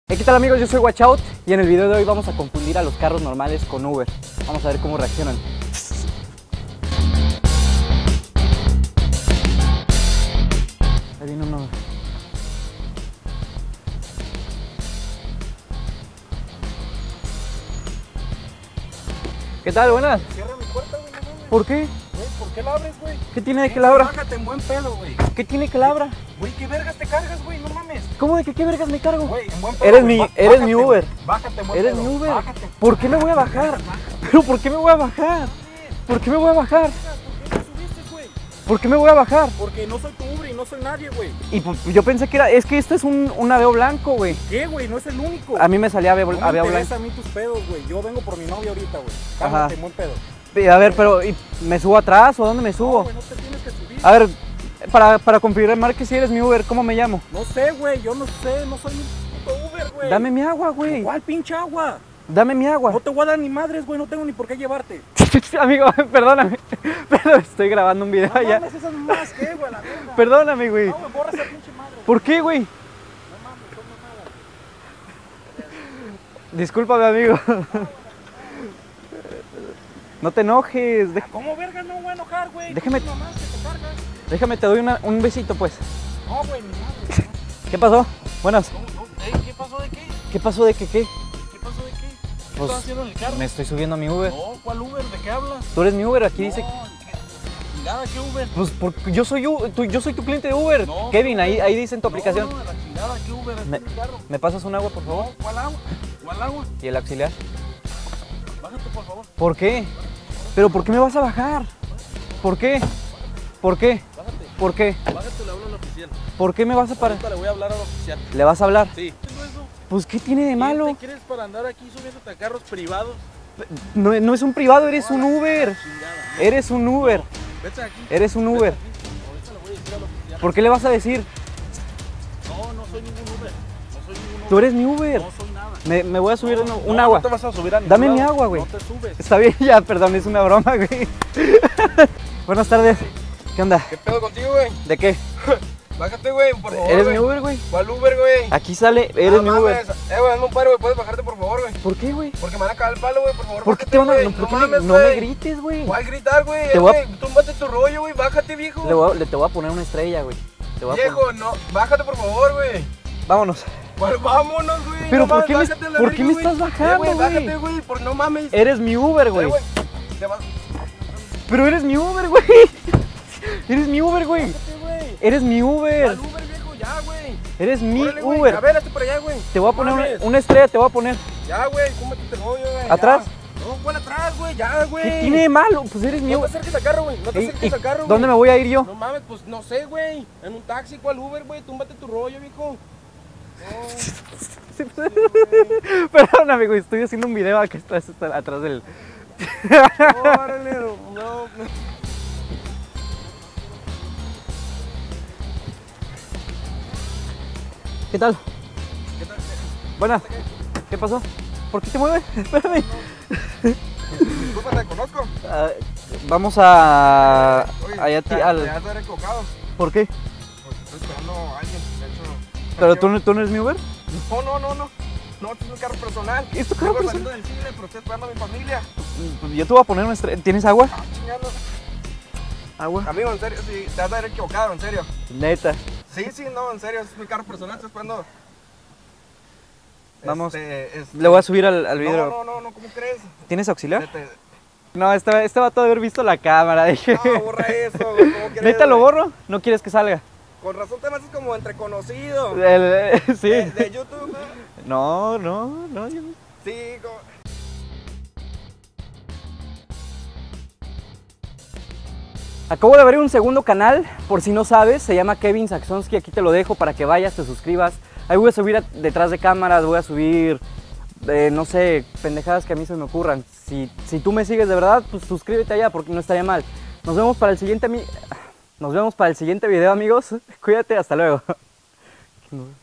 ¿Qué tal amigos? Yo soy Watchout y en el video de hoy vamos a confundir a los carros normales con Uber. Vamos a ver cómo reaccionan. Ahí viene uno. ¿Qué tal? Buenas. Cierra mi puerta, güey, no mames. ¿Por qué? Güey, ¿por qué la abres, güey? ¿Qué tiene de que la abra? Bájate en buen pedo, güey. ¿Qué tiene que la abra? Güey, ¿qué vergas te cargas, güey? No mames. ¿Cómo de que qué vergas me cargo? Güey, en buen pedo. Eres güey. mi Bájate, Uber. güey. Bájate en buen Eres pedo. mi Uber. Bájate. ¿Por qué me voy a bajar? ¿Pero por qué me voy a bajar? ¿Por qué me voy a bajar? ¿Por qué te subiste, güey? ¿Por qué me voy a bajar? Porque no soy tu Uber y no soy nadie, güey. Y pues, yo pensé que era... Es que este es un Aveo blanco, güey. ¿Qué, güey? No es el único. A mí me salía Aveo no me blanco. interesa a mí tus pedos, güey. Yo vengo por mi novia ahorita, güey. Ajá. Bájate en buen pedo. A ver, pero ¿y ¿me subo atrás o dónde me No, subo? güey, no te tienes que subir. A ver, para confirmar que si eres mi Uber, ¿cómo me llamo? No sé, güey. Yo no sé. No soy un puto Uber, güey. Dame mi agua, güey. ¿Cuál pinche agua? Dame mi agua. No te voy a dar ni madres, güey. No tengo ni por qué llevarte. Amigo, perdóname. Pero estoy grabando un video No ya. mames, esas mamadas, ¿qué, güey? La verga. Perdóname, güey. No, güey, borra esa pinche madre. ¿Por qué, güey? No mames, son mamadas. Discúlpame, amigo. No te enojes. ¿Cómo verga no voy a enojar, güey? Déjame- Con tus mamadas que te cargas. Déjame, te doy un besito, pues. No, güey, ni madre. ¿Qué pasó? Buenas. ¿Qué pasó de qué? ¿Qué pasó de qué? ¿Qué pasó de qué? ¿Qué Pues, estás haciendo en el carro? Me estoy subiendo a mi Uber. No, ¿cuál Uber? ¿De qué hablas? Tú eres mi Uber, aquí dice... Chingada, ¿qué Uber? Pues porque yo soy tu cliente de Uber. No, Kevin, ahí dice en tu aplicación. No, la chingada, ¿qué Uber? ¿Está en el carro? ¿Me pasas un agua, por favor? No, ¿cuál agua? ¿Cuál agua? ¿Y el auxiliar? Bájate, por favor. ¿Por qué? ¿Pero por qué me vas a bajar? ¿Por qué? ¿Por qué? Bájate. ¿Por qué? Bájate, le hablo al oficial. ¿Por qué me vas a parar? Ahorita le voy a hablar al oficial. ¿Le vas a hablar? Sí. ¿Qué es eso? Pues ¿qué tiene de malo? ¿Quién te quieres para andar aquí subiéndote a carros privados? No es un privado, eres un Uber. Chingada. Eres un Uber. Vete aquí. Eres un Uber. Ahorita le voy a decir al oficial. ¿Por qué le vas a decir? No, no soy ningún Uber. No soy ningún Uber. Tú eres mi Uber. No soy nada. Me voy a subir No, un no, agua. No te vas a subir a ningún Dame mi lado. agua, güey. No te subes. Está bien, ya, perdón, es una broma, güey. Buenas tardes. ¿Qué onda? ¿Qué pedo contigo, güey? ¿De qué? Bájate, güey, por favor. ¿Eres güey. mi Uber, güey? ¿Cuál Uber, güey? Aquí sale, eres mi Uber. Güey, hazme un paro, güey. Puedes bajarte, por favor, güey. ¿Por qué, güey? Porque me van a cagar el palo, güey, por favor. ¿Por qué bájate, te van a.? güey. ¿Por qué mames, no me güey. grites, güey? ¿Cuál gritar, güey? Te voy a- Túmbate tu rollo, güey. Bájate, viejo. Te voy a poner una estrella, güey. Te voy a poner. Viejo, no. Bájate, por favor, güey. Vámonos. ¿Cuál? Vámonos, güey. Pero No ¿por qué mames, me- bájate a la por verga, qué me güey. estás bajando, güey? Bájate, güey, por no mames. Eres mi Uber, güey. Te vas. Pero eres mi Uber, güey. Eres mi Uber, güey. Bájate, güey. Eres mi Uber. ¿Cuál Uber, viejo? Ya, güey. Eres mi Órale, güey. Uber. A ver, hazte por allá, güey. Te voy a No poner mames. una estrella, te voy a poner. Ya, güey, cómete el rollo, güey. ¿Atrás? Ya. No, ¿cuál atrás, güey? Ya, güey. ¿Qué tiene de malo? Pues eres mi No te Uber. acerques al carro, güey. No te acerques al carro, güey. ¿Dónde me voy a ir yo? No mames, pues no sé, güey. En un taxi, ¿cuál Uber, güey? Túmbate tu rollo, viejo. Perdóname, güey, estoy haciendo un video acá atrás del... Órale, no. ¿Qué tal? ¿Qué tal? Buenas. ¿Qué pasó? ¿Por qué te mueves? Espérame. Disculpa, te conozco. Ah, vamos a... Oye, allá te al... has de haber equivocado. ¿Por qué? Porque estoy esperando a alguien, de hecho. ¿Pero tú no eres mi Uber? No. No, este es mi carro personal. ¿Es tu carro Vengo personal? saliendo del cine, pero estoy esperando a mi familia. Yo te voy a poner una estrella. ¿Tienes agua? Ah, chingando. Agua. Amigo, en serio, sí, te has de haber equivocado, en serio. Neta. Sí, no, en serio, es mi carro personal, estoy esperando. Vamos. Este, Le voy a subir al video. No, ¿cómo crees? ¿Tienes auxiliar? Este, No, este vato de haber visto la cámara. Dije. no, borra eso, güey, ¿cómo crees? ¿Neta lo güey? borro? ¿No quieres que salga? Con razón te me haces como entre conocido. Sí. De YouTube, ¿no? No. Sí, como... Acabo de abrir un segundo canal, por si no sabes, se llama Kevin Saxonsky, aquí te lo dejo para que vayas, te suscribas. Ahí voy a subir detrás de cámaras, voy a subir, no sé, pendejadas que a mí se me ocurran. Si tú me sigues de verdad, pues suscríbete allá porque no estaría mal. Nos vemos para el siguiente video, amigos. Cuídate, hasta luego.